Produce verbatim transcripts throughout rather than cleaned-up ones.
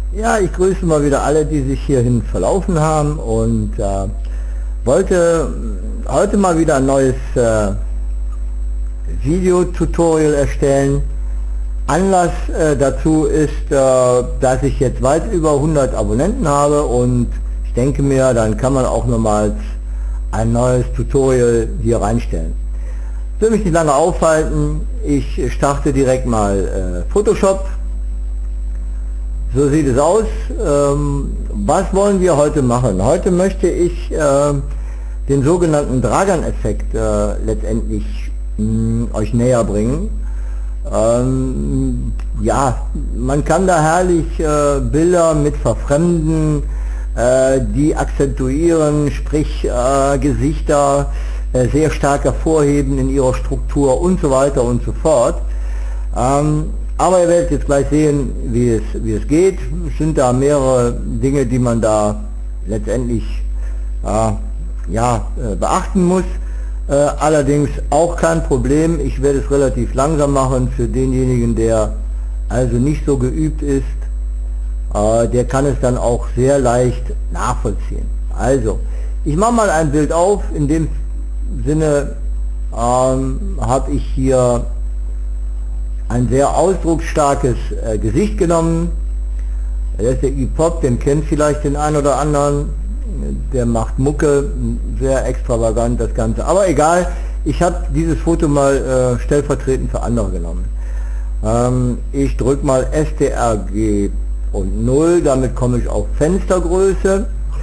Ja, ich grüße mal wieder alle, die sich hierhin verlaufen haben und äh, wollte heute mal wieder ein neues äh, Video-Tutorial erstellen. Anlass äh, dazu ist, äh, dass ich jetzt weit über hundert Abonnenten habe und ich denke mir, dann kann man auch nochmals ein neues Tutorial hier reinstellen. Ich will mich nicht lange aufhalten, ich starte direkt mal äh, Photoshop. So sieht es aus. Ähm, was wollen wir heute machen? Heute möchte ich äh, den sogenannten Dragan-Effekt äh, letztendlich mh, euch näher bringen. Ähm, ja, man kann da herrlich äh, Bilder mit verfremden, äh, die akzentuieren, sprich äh, Gesichter äh, sehr stark hervorheben in ihrer Struktur und so weiter und so fort. Ähm, Aber ihr werdet jetzt gleich sehen, wie es, wie es geht. Es sind da mehrere Dinge, die man da letztendlich äh, ja, äh, beachten muss. Äh, allerdings auch kein Problem. Ich werde es relativ langsam machen für denjenigen, der also nicht so geübt ist. Äh, der kann es dann auch sehr leicht nachvollziehen. Also, ich mache mal ein Bild auf. In dem Sinne ähm, habe ich hier ein sehr ausdrucksstarkes äh, Gesicht genommen. Das ist der E-Pop, den kennt vielleicht den einen oder anderen. Der macht Mucke, sehr extravagant das Ganze. Aber egal, ich habe dieses Foto mal äh, stellvertretend für andere genommen. Ähm, ich drücke mal S T R G und null, damit komme ich auf Fenstergröße,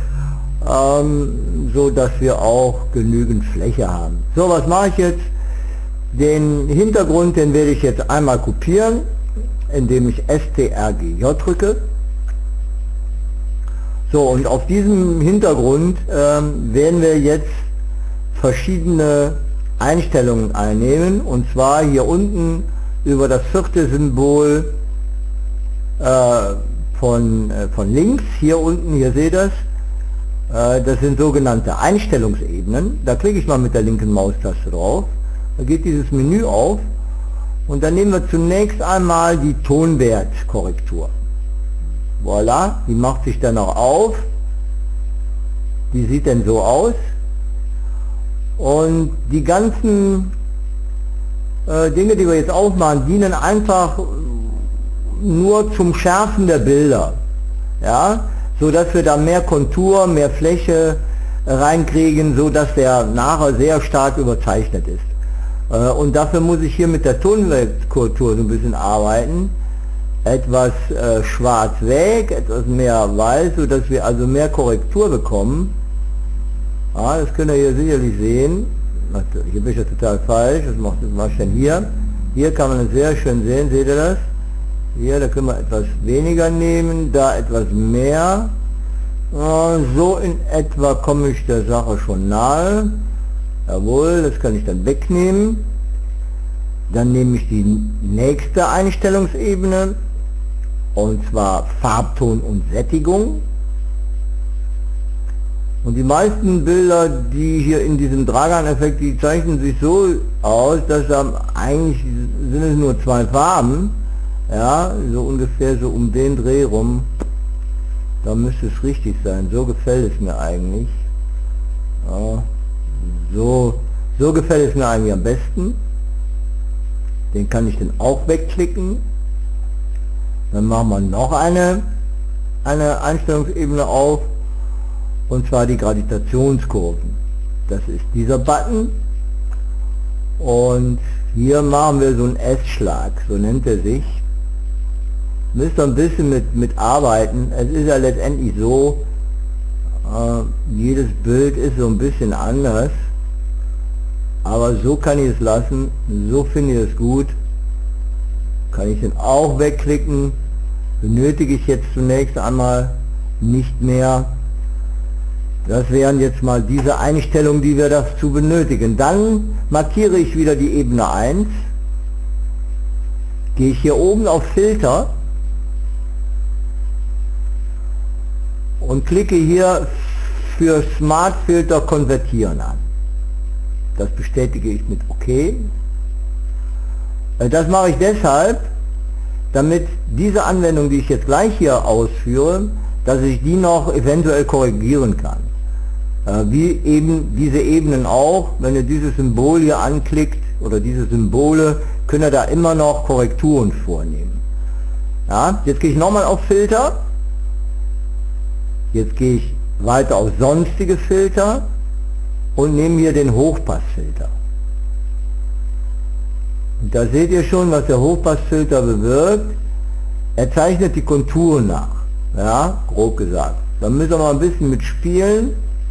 ähm, so dass wir auch genügend Fläche haben. So, was mache ich jetzt? Den Hintergrund, den werde ich jetzt einmal kopieren, indem ich S T R G J drücke. So, und auf diesem Hintergrund ähm, werden wir jetzt verschiedene Einstellungen einnehmen, und zwar hier unten über das vierte Symbol äh, von, äh, von links, hier unten, hier seht ihr das, äh, das sind sogenannte Einstellungsebenen. Da klicke ich mal mit der linken Maustaste drauf. Da geht dieses Menü auf und dann nehmen wir zunächst einmal die Tonwertkorrektur. Voilà, die macht sich dann auch auf. Die sieht dann so aus. Und die ganzen äh, Dinge, die wir jetzt aufmachen, dienen einfach nur zum Schärfen der Bilder. Ja, so dass wir da mehr Kontur, mehr Fläche äh, reinkriegen, so dass der nachher sehr stark überzeichnet ist. Und dafür muss ich hier mit der Tonwertkorrektur so ein bisschen arbeiten. Etwas äh, schwarz weg, etwas mehr weiß, so dass wir also mehr Korrektur bekommen. Ja, das könnt ihr hier sicherlich sehen. Hier bin ich ja total falsch. Was macht was denn hier? Hier kann man es sehr schön sehen. Seht ihr das? Hier, da können wir etwas weniger nehmen, da etwas mehr. Ja, so in etwa komme ich der Sache schon nahe. Jawohl, das kann ich dann wegnehmen. Dann nehme ich die nächste Einstellungsebene, und zwar Farbton und Sättigung. Und die meisten Bilder, die hier in diesem Dragan-Effekt, die zeichnen sich so aus, dass da eigentlich sind es nur zwei Farben. Ja, so ungefähr so um den Dreh rum. Da müsste es richtig sein. So gefällt es mir eigentlich. Ja. So, so gefällt es mir eigentlich am besten. Den kann ich dann auch wegklicken. Dann machen wir noch eine, eine Einstellungsebene auf, und zwar die Gravitationskurven. Das ist dieser Button. Und hier machen wir so einen S-Schlag, so nennt er sich. Müsst ihr ein bisschen mit, mit arbeiten. Es ist ja letztendlich so, äh, jedes Bild ist so ein bisschen anders. Aber so kann ich es lassen, so finde ich es gut. Kann ich den auch wegklicken. Benötige ich jetzt zunächst einmal nicht mehr. Das wären jetzt mal diese Einstellungen, die wir dazu benötigen. Dann markiere ich wieder die Ebene eins. Gehe ich hier oben auf Filter und klicke hier für Smart Filter konvertieren an. Das bestätige ich mit OK. Das mache ich deshalb, damit diese Anwendung, die ich jetzt gleich hier ausführe, dass ich die noch eventuell korrigieren kann. Äh, wie eben diese Ebenen auch, wenn ihr dieses Symbol hier anklickt oder diese Symbole, könnt ihr da immer noch Korrekturen vornehmen. Ja, jetzt gehe ich nochmal auf Filter, jetzt gehe ich weiter auf sonstige Filter und nehme hier den Hochpassfilter. Und da seht ihr schon, was der Hochpassfilter bewirkt. Er zeichnet die Konturen nach, ja, grob gesagt. Da müssen wir mal ein bisschen mitspielen.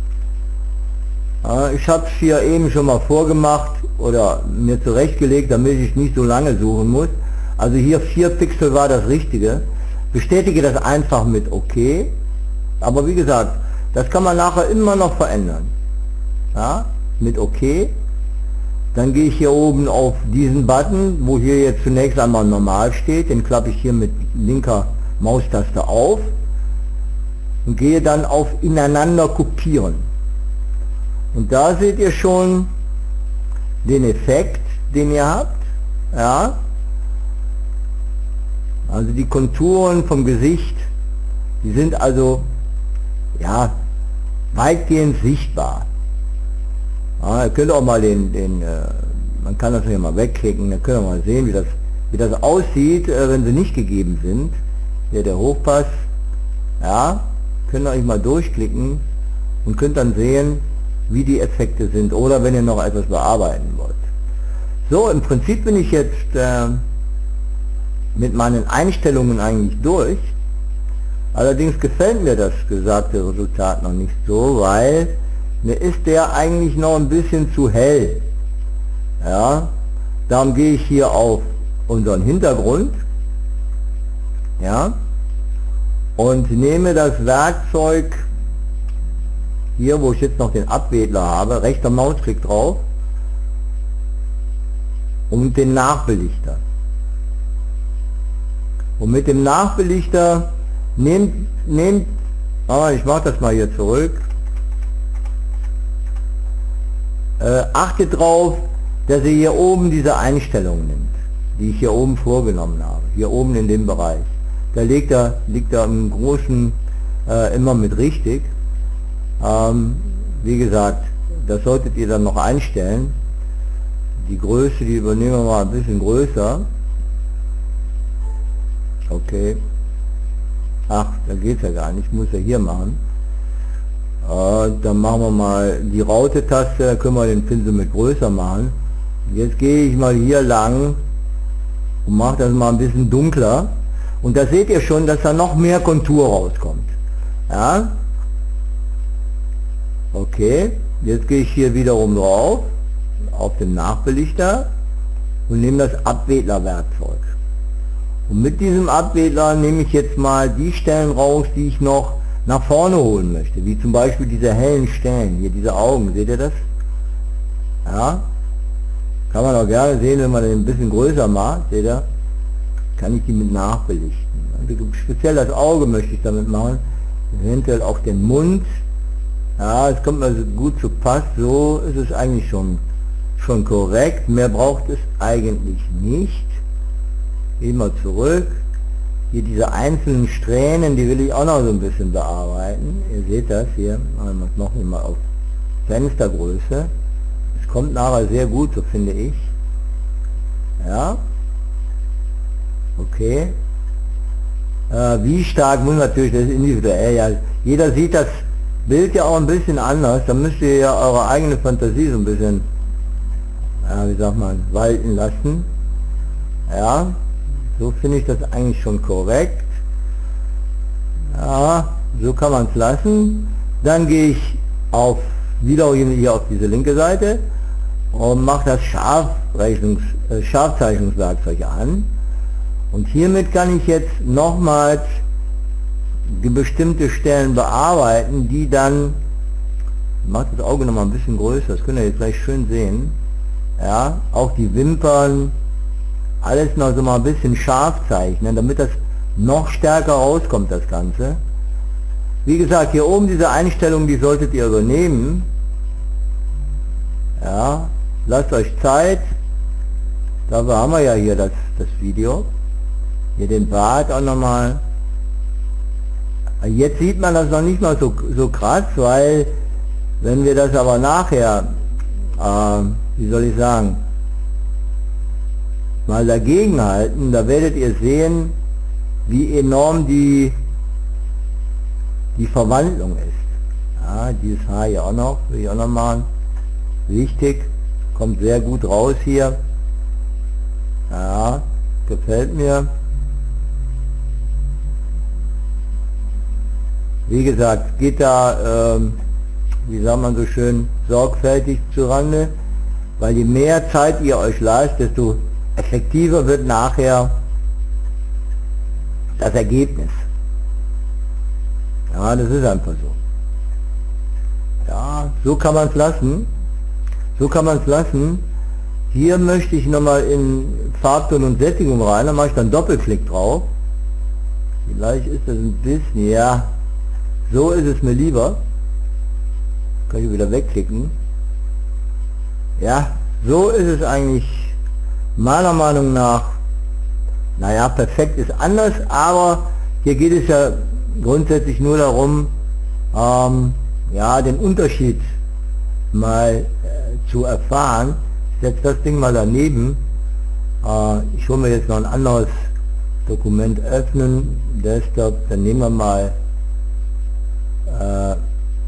Ja, ich habe es hier eben schon mal vorgemacht oder mir zurechtgelegt, damit ich nicht so lange suchen muss. Also hier vier Pixel war das Richtige. Bestätige das einfach mit OK. Aber wie gesagt, das kann man nachher immer noch verändern. Ja, mit OK. Dann gehe ich hier oben auf diesen Button, wo hier jetzt zunächst einmal normal steht. Den klappe ich hier mit linker Maustaste auf und gehe dann auf Ineinander kopieren. Und da seht ihr schon den Effekt, den ihr habt. Ja, also die Konturen vom Gesicht, die sind also ja weitgehend sichtbar. Ja, ihr könnt auch mal den, den äh, man kann das hier mal wegklicken, dann könnt ihr mal sehen, wie das, wie das aussieht, äh, wenn sie nicht gegeben sind. Hier der Hochpass, ja, könnt ihr euch mal durchklicken und könnt dann sehen, wie die Effekte sind, oder wenn ihr noch etwas bearbeiten wollt. So, im Prinzip bin ich jetzt äh, mit meinen Einstellungen eigentlich durch. Allerdings gefällt mir das gesagte Resultat noch nicht so, weil mir ist der eigentlich noch ein bisschen zu hell. Ja, darum gehe ich hier auf unseren Hintergrund, ja, und nehme das Werkzeug hier, wo ich jetzt noch den Abwedler habe, rechter Mausklick drauf und den Nachbelichter. Und mit dem Nachbelichter nehmt, nehmt, ah, ich mache das mal hier zurück, äh, achtet drauf, dass ihr hier oben diese Einstellungen nimmt, die ich hier oben vorgenommen habe, hier oben in dem Bereich. Da liegt er, liegt er im Großen äh, immer mit richtig. Ähm, wie gesagt, das solltet ihr dann noch einstellen. Die Größe, die übernehmen wir mal ein bisschen größer. Okay. Ach, da geht es ja gar nicht, ich muss ja hier machen. Äh, dann machen wir mal die Raute-Taste, da können wir den Pinsel mit größer machen. Jetzt gehe ich mal hier lang und mache das mal ein bisschen dunkler. Und da seht ihr schon, dass da noch mehr Kontur rauskommt. Ja. Okay, jetzt gehe ich hier wiederum drauf, auf den Nachbelichter und nehme das Abwedler-Werkzeug. Und mit diesem Abwedler nehme ich jetzt mal die Stellen raus, die ich noch nach vorne holen möchte, wie zum Beispiel diese hellen Stellen, hier diese Augen, seht ihr das? Ja, kann man auch gerne sehen, wenn man den ein bisschen größer macht, seht ihr? Kann ich die mit nachbelichten. Also speziell das Auge möchte ich damit machen, eventuell auch den Mund. Ja, es kommt also gut zu Pass, so ist es eigentlich schon, schon korrekt, mehr braucht es eigentlich nicht. Gehen wir zurück, hier diese einzelnen Strähnen, die will ich auch noch so ein bisschen bearbeiten, ihr seht das hier, machen wir es noch mal auf Fenstergröße, es kommt nachher sehr gut, so finde ich, ja, okay, äh, wie stark muss natürlich, das ist individuell, ja, jeder sieht das Bild ja auch ein bisschen anders, da müsst ihr ja eure eigene Fantasie so ein bisschen, ja, wie sagt man, walten lassen. Ja, so finde ich das eigentlich schon korrekt. Ja, so kann man es lassen. Dann gehe ich auf, wieder hier auf diese linke Seite und mache das Scharfrechnungs, äh, Scharfzeichnungswerkzeug an. Und hiermit kann ich jetzt nochmals die bestimmte Stellen bearbeiten, die dann, ich mache das Auge noch mal ein bisschen größer, das könnt ihr jetzt gleich schön sehen, ja, auch die Wimpern, alles noch so mal ein bisschen scharf zeichnen, damit das noch stärker rauskommt, das Ganze. Wie gesagt, hier oben diese Einstellung, die solltet ihr übernehmen, ja, lasst euch Zeit, dafür haben wir ja hier das, das Video. Hier den Bart auch nochmal. Jetzt sieht man das noch nicht mal so, so krass, weil wenn wir das aber nachher, äh, wie soll ich sagen, mal dagegen halten, da werdet ihr sehen, wie enorm die, die Verwandlung ist. Ja, dieses Haar hier auch noch, will ich auch noch machen. Wichtig, kommt sehr gut raus hier. Ja, gefällt mir. Wie gesagt, geht da, ähm, wie sagt man so schön, sorgfältig zurande, weil je mehr Zeit ihr euch lasst, desto effektiver wird nachher das Ergebnis. Ja, das ist einfach so. Ja, so kann man es lassen. So kann man es lassen. Hier möchte ich nochmal in Farbton und Sättigung rein, da mache ich dann Doppelklick drauf. Vielleicht ist das ein bisschen, ja, so ist es mir lieber. Kann ich wieder wegklicken. Ja, so ist es eigentlich meiner Meinung nach. Naja, perfekt ist anders, aber hier geht es ja grundsätzlich nur darum, ähm, ja, den Unterschied mal äh, zu erfahren. Ich setze das Ding mal daneben. Äh, ich hole mir jetzt noch ein anderes Dokument öffnen, Desktop, dann nehmen wir mal äh,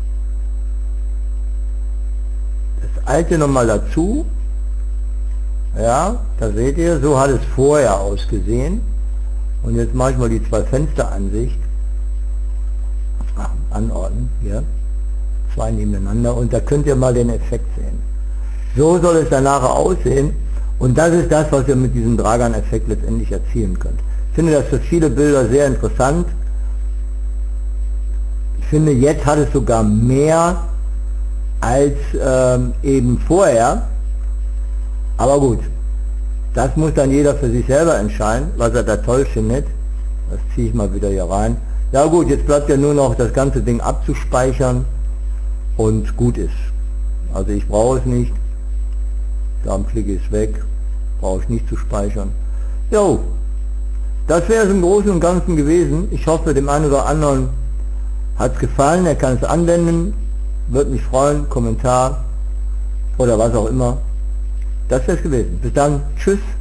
das alte nochmal dazu. Ja, da seht ihr, so hat es vorher ausgesehen. Und jetzt mache ich mal die zwei Fensteransicht ah, anordnen, hier, zwei nebeneinander, und da könnt ihr mal den Effekt sehen. So soll es dann nachher aussehen, und das ist das, was ihr mit diesem Dragan-Effekt letztendlich erzielen könnt. Ich finde das für viele Bilder sehr interessant. Ich finde, jetzt hat es sogar mehr als ähm, eben vorher. Aber gut, das muss dann jeder für sich selber entscheiden, was er da toll findet. Das ziehe ich mal wieder hier rein. Ja gut, jetzt bleibt ja nur noch das ganze Ding abzuspeichern und gut ist. Also ich brauche es nicht. Darum klicke ich es weg. Brauche ich nicht zu speichern. Jo, das wäre es im Großen und Ganzen gewesen. Ich hoffe, dem einen oder anderen hat es gefallen. Er kann es anwenden. Würde mich freuen. Kommentar oder was auch immer. Das wäre es gewesen. Bis dann. Tschüss.